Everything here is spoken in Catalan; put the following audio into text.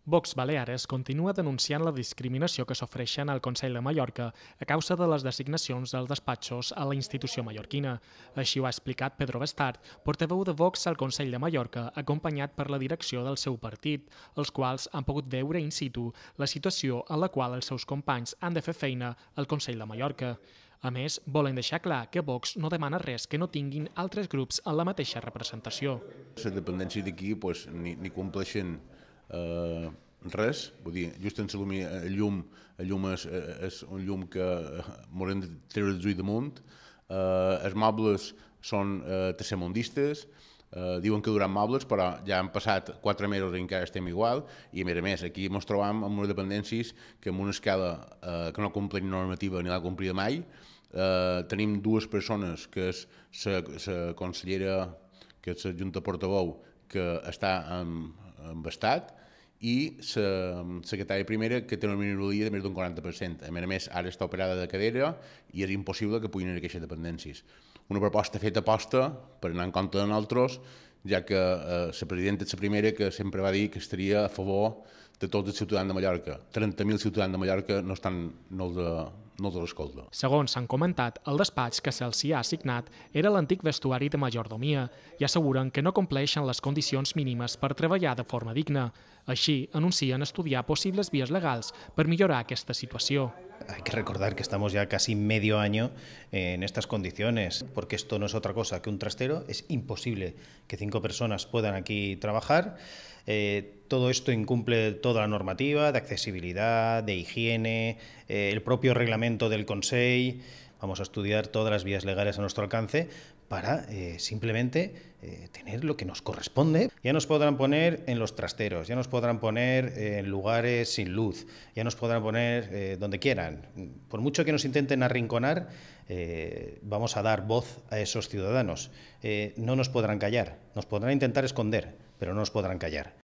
Vox Baleares continua denunciant la discriminació que s'ofereixen al Consell de Mallorca a causa de les designacions dels despatxos a la institució mallorquina. Així ho ha explicat Pedro Bestart, portaveu de Vox al Consell de Mallorca, acompanyat per la direcció del seu partit, els quals han pogut veure in situ la situació en la qual els seus companys han de fer feina al Consell de Mallorca. A més, volen deixar clar que Vox no demana res que no tinguin altres grups en la mateixa representació. Les dependències d'aquí ni compleixen res, vull dir, just en el llum és un llum que m'haurem de treure els ulls damunt, els mobles són tercermundistes, diuen que duran mobles, però ja han passat 4 mesos i encara estem igual, i a més aquí ens trobam amb unes dependències que amb una escala que no compleix normativa ni l'ha complida mai. Tenim dues persones, que és la consellera, que és la junta portaveu, que està en estat, i la secretària primera, que té una minoria de més d'un 40%. A més, ara està operada de cadera i és impossible que puguin anar a aquestes dependències. Una proposta feta aposta per anar en compte de nosaltres, ja que la presidenta és la primera que sempre va dir que estaria a favor de tots els ciutadans de Mallorca. 30.000 ciutadans de Mallorca no els escolta. Segons s'han comentat, el despatx que se'ls hi ha assignat era l'antic vestuari de majordomia i asseguren que no compleixen les condicions mínimes per treballar de forma digna. Així, anuncien estudiar possibles vies legals per millorar aquesta situació. Hay que recordar que estamos ya casi medio año en estas condiciones, porque esto no es otra cosa que un trastero. Es imposible que 5 personas puedan aquí trabajar. Todo esto incumple toda la normativa de accesibilidad, de higiene, el propio reglamento del Consell. Vamos a estudiar todas las vías legales a nuestro alcance para simplemente tener lo que nos corresponde. Ya nos podrán poner en los trasteros, ya nos podrán poner en lugares sin luz, ya nos podrán poner donde quieran. Por mucho que nos intenten arrinconar, vamos a dar voz a esos ciudadanos. No nos podrán callar, nos podrán intentar esconder, pero no nos podrán callar.